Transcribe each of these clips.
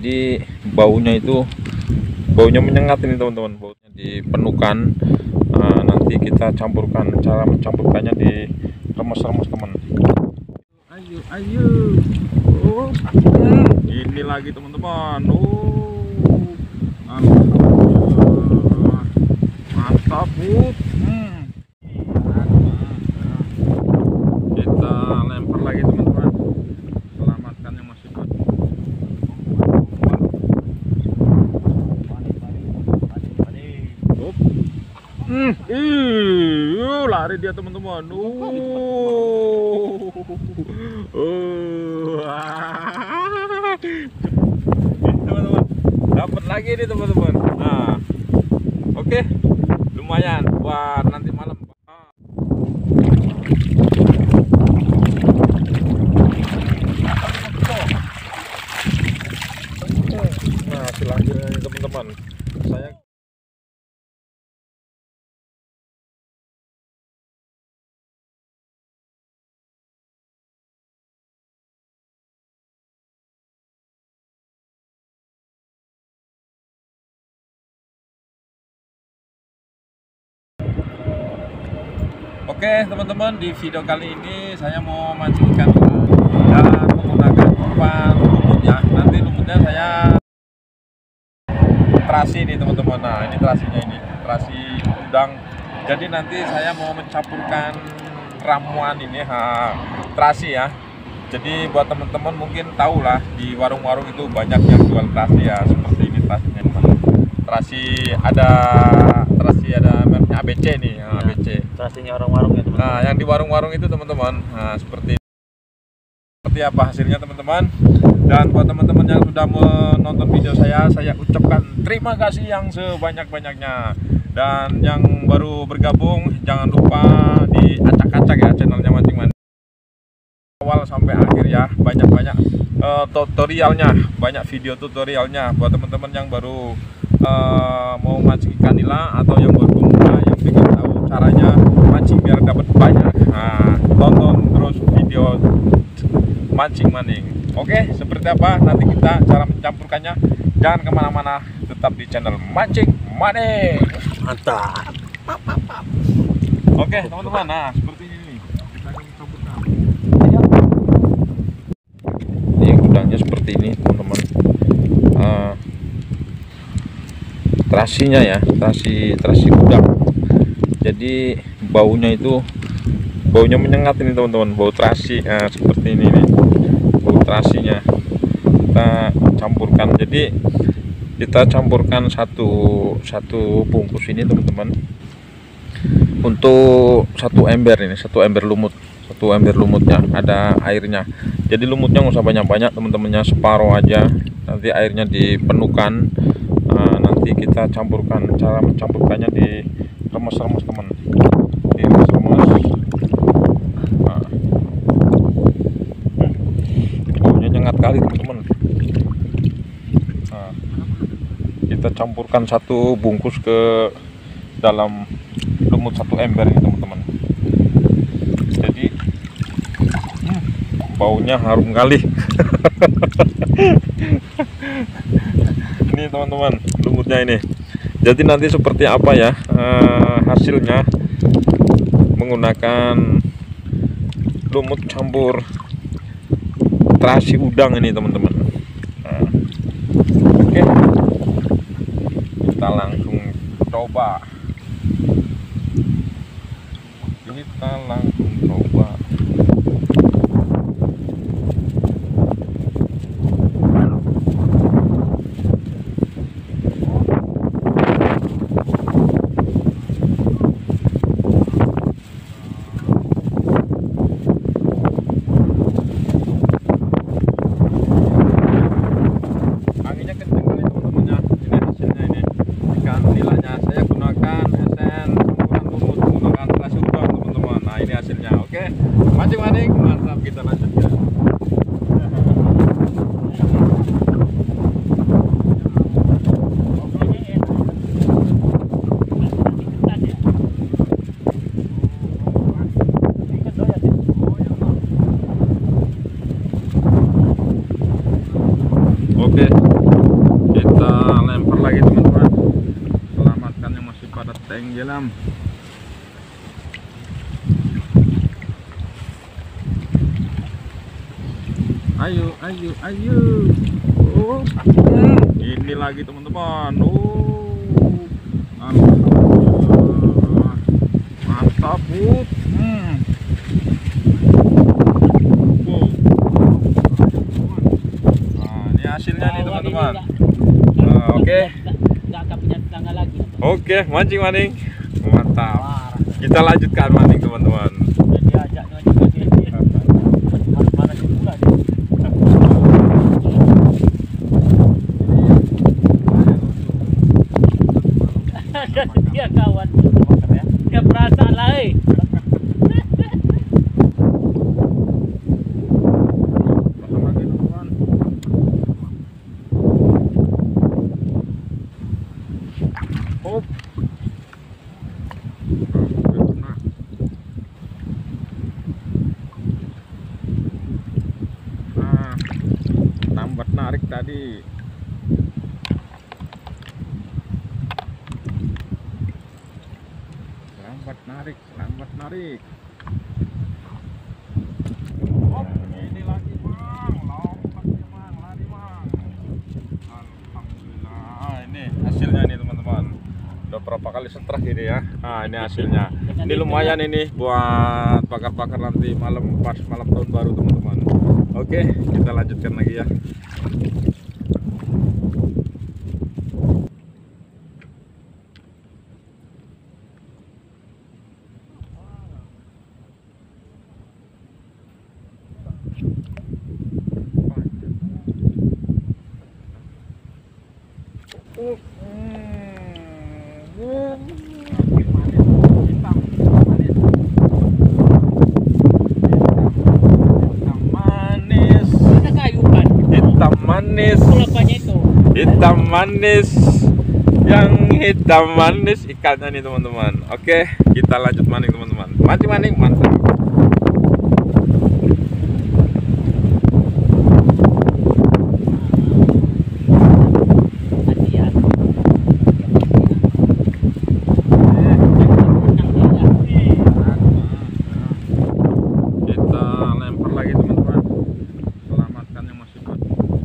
Jadi baunya menyengat ini teman-teman, baunya dipenuhkan. Nanti kita campurkan, cara mencampurkannya di remes-remes teman. Ayo ini lagi teman-teman. Alhamdulillah, mantap Bud. Kita lempar lagi teman-teman, selamatkan yang masih baru. Lari dia teman-teman. Teman-teman, dapat lagi nih teman-teman. Nah, oke, lumayan buat nanti malam. Nah, selanjutnya teman-teman, saya oke teman-teman, di video kali ini saya mau mancing ikan dan menggunakan umpan lumut ya. Nanti lumutnya saya terasi nih teman-teman. Nah, ini terasinya, ini terasi udang. Jadi nanti saya mau mencampurkan ramuan ini terasi ya. Jadi buat teman-teman mungkin tahu lah, di warung-warung itu banyak yang jual terasi ya, seperti ini terasinya. Terasi ada mereknya ABC nih ya, ABC. Terasinya warung-warung ya teman-teman. Nah, yang di warung-warung itu teman-teman, nah seperti apa hasilnya teman-teman. Dan buat teman-teman yang sudah menonton video saya ucapkan terima kasih yang sebanyak-banyaknya. Dan yang baru bergabung jangan lupa diacak-acak ya channelnya Mancing Manding awal sampai akhir ya, banyak-banyak tutorialnya, banyak video tutorialnya buat teman-teman yang baru mau mancing ikan nila atau yang baru pemula yang ingin tahu caranya mancing biar dapat banyak. Nah, tonton terus video Mancing Manding. Oke, seperti apa nanti kita cara mencampurkannya. Jangan kemana-mana, tetap di channel Mancing Manding. Mantap. Oke teman-teman, nah seperti ini kita akan mencampurkan. Ini udangnya seperti ini teman-teman. Terasinya ya, terasi udang. Jadi baunya menyengat ini teman-teman, bau terasi. Nah, seperti ini nih bau terasinya. Kita campurkan, jadi kita campurkan satu bungkus ini teman-teman, untuk satu ember lumutnya ada airnya. Jadi lumutnya nggak usah banyak-banyak teman-temannya, separuh aja, nanti airnya dipenuhkan. Nanti kita campurkan, cara mencampurkannya di remes-remes teman, di remes-remes. Baunya nyengat kali teman-teman. Nah, kita campurkan satu bungkus ke dalam lumut satu ember ini teman-teman. Jadi baunya harum kali. Ini teman-teman lumutnya ini. Jadi nanti seperti apa ya hasilnya menggunakan lumut campur terasi udang ini teman-teman. Nah, oke, kita langsung coba. Anginnya kenceng kali teman-teman ya. Ini hasilnya ini. Ikan nilainya saya gunakan esen campuran lumut menggunakan terasi udang teman-teman. Nah, ini hasilnya. Oke, Mancing Manding, mantap, kita lanjutkan. Oke. lempar lagi teman-teman, selamatkan yang masih pada tenggelam. Ayo, ayo, ayo. Oh, ini lagi teman-teman. Oh, alhamdulillah, mantap Bu. Wow. Nah, ini hasilnya nih teman-teman. Oke. Oke, mancing. Mantap. Kita lanjutkan mancing teman-teman. Dia kawan, dia perasa lah. Hop. Nah, lambat narik tadi. Lambat narik. Hop, ini lagi Bang, lompat ya Bang, lari Bang. Alhamdulillah, ini hasilnya nih teman-teman. Udah berapa kali setrah ini ya. Nah, ini hasilnya. Ini lumayan ini buat bakar-bakar nanti malam, pas malam tahun baru teman-teman. Oke, kita lanjutkan lagi ya. Hitam manis, yang hitam manis ikannya nih teman-teman. Oke, kita lanjut maning teman-teman. Mancing mantap. Kita lempar lagi teman-teman, selamatkan yang masih pada.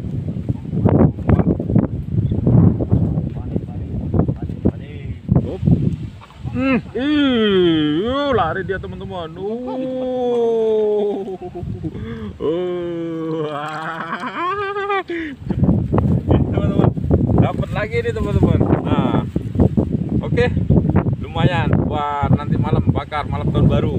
Lari dia teman-teman. Teman-teman, dapat lagi nih teman-teman. Nah, oke, lumayan buat nanti malam bakar malam tahun baru.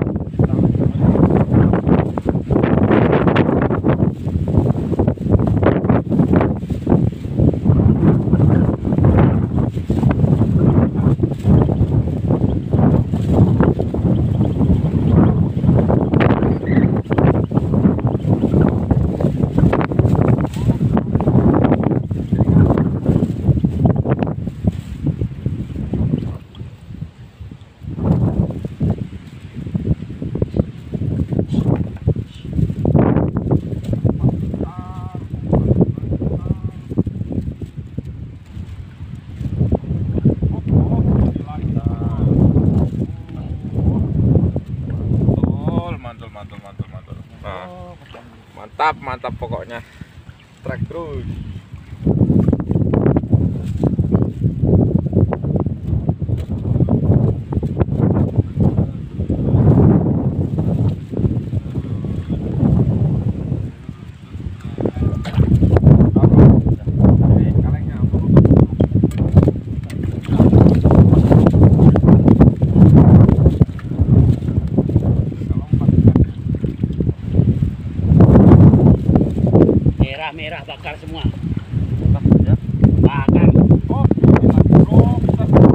Mantap pokoknya. Trek terus. Merah bakar semua. Bakar. Oh, ini lagi bro, kita bro.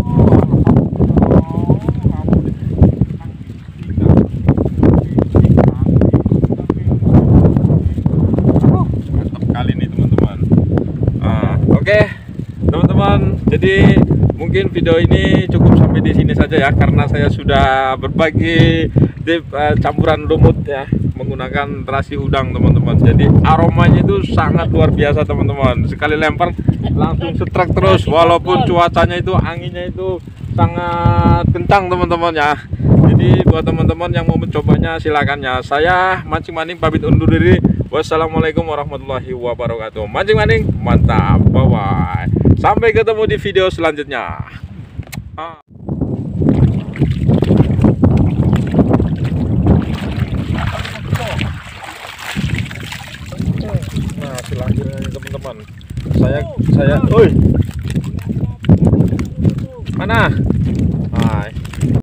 Mantap kali nih teman-teman. Oke, teman-teman. Jadi mungkin video ini cukup sampai di sini saja ya, karena saya sudah berbagi campuran lumut ya. menggunakan terasi udang teman-teman. Jadi aromanya itu sangat luar biasa teman-teman. Sekali lempar langsung setrek terus, walaupun cuacanya itu anginnya itu sangat kencang teman-teman ya. Jadi buat teman-teman yang mau mencobanya silakan ya. Saya mancing-maning pamit undur diri. Wassalamualaikum warahmatullahi wabarakatuh. Mancing-maning mantap, bye bye. Sampai ketemu di video selanjutnya. Nah, selanjutnya teman-teman. Oi. Mana? Hai.